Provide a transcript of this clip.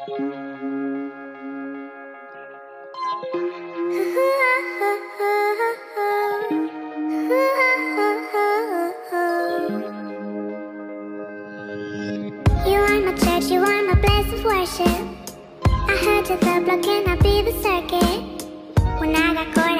You are my place of worship. I heard to the block and I be the circuit. When I got caught